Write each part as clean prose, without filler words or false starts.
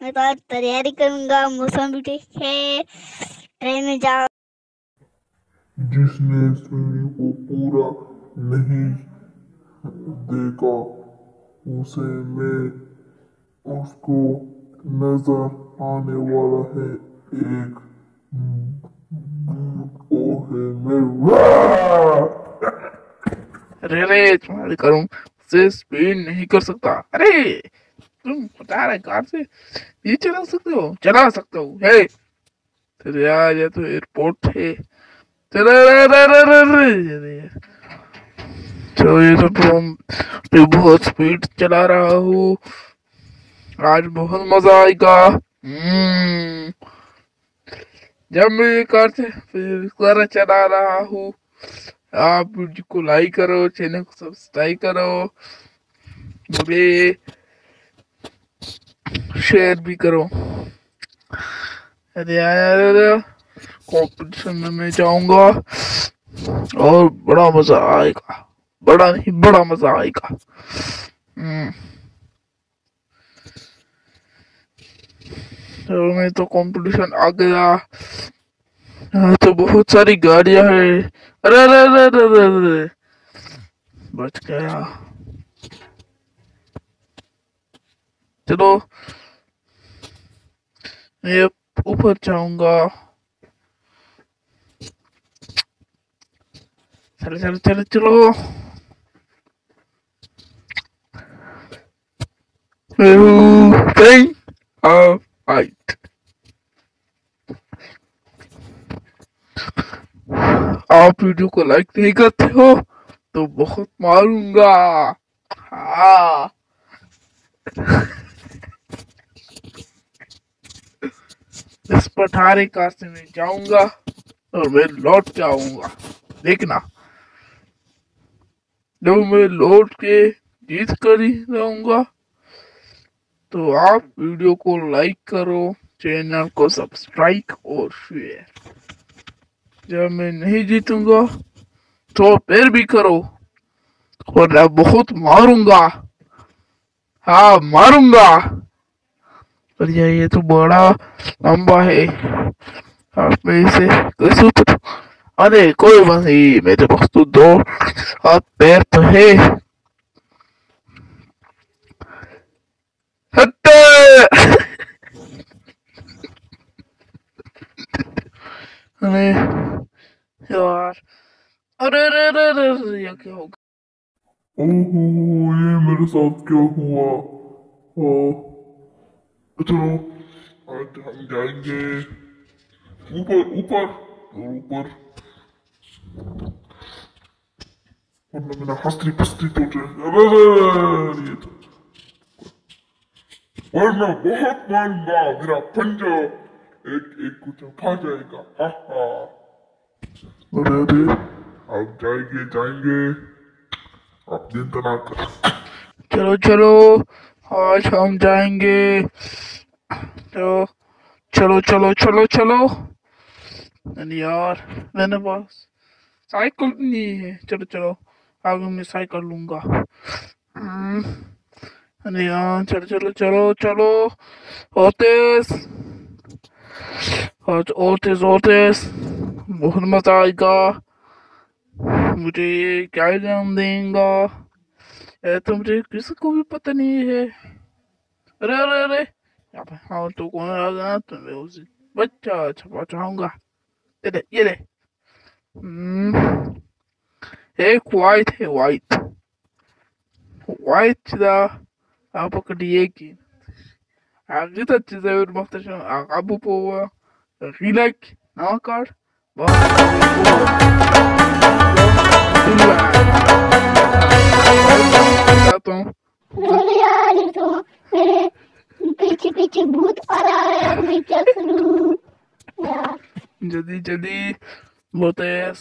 मैं तो आज तैयारी करूंगा। मौसम भी ठीक है, ट्रेन में जा। जिसने स्विमिंग को पूरा नहीं देखा उसे मैं उसको नजर आने वाला है एक ओहे मैं अरे अरे तुम्हारे करूं से स्पीड नहीं कर सकता। अरे तुम बता रहे कार से ये चला सकते हो हे तेरे यार ये तो एयरपोर्ट है। चलो तो ये तो मैं बहुत स्पीड चला रहा हूँ। आज बहुत मजा आएगा। जब मैं ये कार से फिर सारा चला रहा हूँ। आप वीडियो को लाइक करो, चैनल को सब्सक्राइब करो, मुझे शेयर भी करो। अरे यार कंपटीशन में मैं जाऊंगा और बड़ा मजा आएगा, बड़ा नहीं बड़ा मजा आएगा। तो मैं तो कंपटीशन आ गया। यहाँ तो बहुत सारी गाड़ियां हैं। अरे अरे अरे अरे अरे अरे, बच गया। चलो मैं ऊपर जाऊंगा। चलो चलो चलो चलो हाइट। आप वीडियो को लाइक नहीं करते हो तो बहुत मारूंगा। हाँ इस पठारे कार से मैं जाऊंगा और मैं लौट जाऊंगा। देखना जब मैं लौट के जीत कर ही रहूंगा। तो आप वीडियो को लाइक करो, चैनल को सब्सक्राइब और शेयर। जब मैं नहीं जीतूंगा तो फिर भी करो और मैं बहुत मारूंगा। हाँ मारूंगा। पर ये तो बड़ा लंबा है। आप में इसे कैसे पता? अरे कोई बात नहीं, मेरे पास तो दो हाथ पैर तो है। हट्टे अरे यार, अरे अरे अरे अरे अरे, ये क्या हो गया? ओहो ये मेरे साथ क्या हुआ? चलो आज हम जाएंगे ऊपर ऊपर और ऊपर, वरना मेरा हस्ती पस्ती तो जाए। अरे ये तो वरना बहुत मारूंगा, मेरा पंजा एक एक कुछ खा जाएगा। हा हा। अरे अरे आप जाएंगे जाएंगे, आप चिंता ना कर। चलो चलो आज हम जाएंगे। तो चलो चलो चलो चलो। अरे यार मेरे पास साइकिल नहीं है। चलो चलो आगे मैं साइकिल लूंगा। अरे यार चलो चलो चलो चलो ओतेस ओतेस ओतेस, बहुत मजा आएगा। मुझे ये क्या इनाम देगा ये तो मुझे किसी को भी पता नहीं है। अरे अरे अरे यहाँ पे हाँ तो कौन आ गया? तो मैं उसे बच्चा छपा चाहूंगा। ये ले एक वाइट है वाइट वाइट दा apa kediyeki agita chizayo maftashan akabu po rilek nakar ba यार ये तो मेरे पीछे पीछे भूत आ रहा है। अब मैं क्या करूं यार? जल्दी जल्दी बोतेस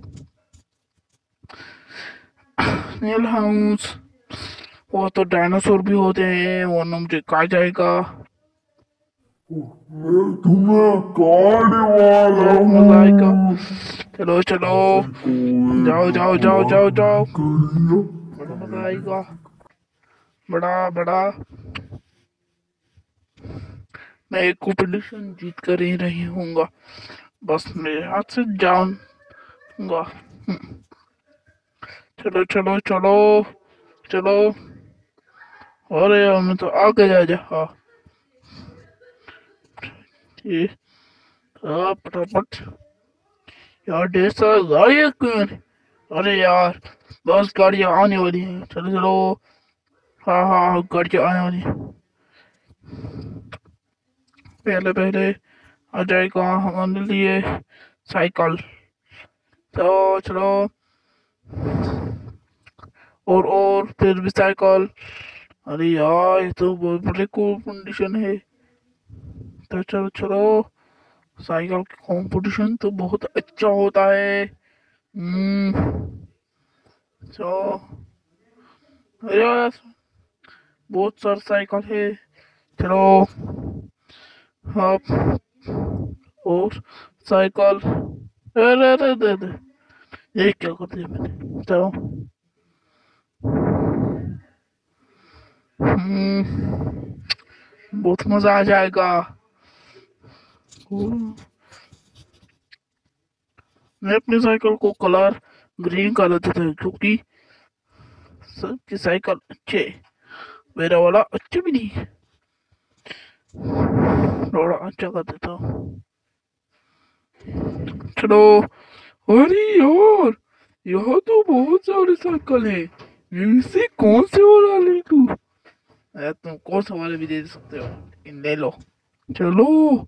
नील हाउस। वो तो डायनासोर भी होते हैं, वरना मुझे कहा जाएगा। मैं तुम्हें काटने वाला हूँ। चलो चलो जाओ जाओ जाओ जाओ जाओ, बड़ा मजा आएगा, बड़ा बड़ा। मैं एक कंपटीशन जीत कर ही रही हूँगा, बस मेरे हाथ से जाऊंगा। चलो चलो चलो चलो। अरे यार मैं तो आगे जा हाँ। ठीक। हाँ फटाफट। यार ढेर सारा गाड़ी है क्यों? अरे यार 10 गाड़ियाँ आने वाली हैं, चलो चलो। हाँ हाँ हाँ, गाड़ियाँ आने वाली हैं। पहले पहले आ जाएगा हमारे लिए साइकिल। चलो चलो। और फिर भी साइकिल। अरे यार ये तो बहुत बड़े कंपटीशन है। तो चलो चलो। साइकिल की कंपटीशन तो बहुत अच्छा होता है। तो अरे यार बहुत सारा साइकिल है। चलो। हाँ। और साइकिल। अरे अरे अरे अरे, ये क्या कर दिया मैंने? चलो। बहुत मजा आ जाएगा। मैं अपनी साइकिल को कलर ग्रीन कर देता हूँ क्योंकि सबकी साइकिल अच्छे, मेरा वाला अच्छा भी नहीं है। थोड़ा अच्छा कर देता हूँ। चलो। अरे यार यहाँ तो बहुत सारे साइकिल है, इनसे कौन से वाला ले लूं? अरे तुम कौन सा वाले भी दे सकते हो, लेकिन ले लो। चलो।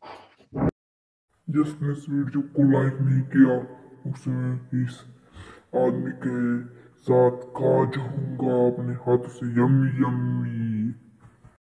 जिसने इस वीडियो को लाइक नहीं किया उसे इस आदमी के साथ खा जाऊंगा अपने हाथ से, यम्मी यम्मी।